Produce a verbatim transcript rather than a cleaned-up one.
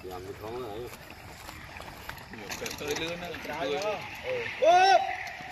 làm cái khó này. Tơi lươn nó. Ôi!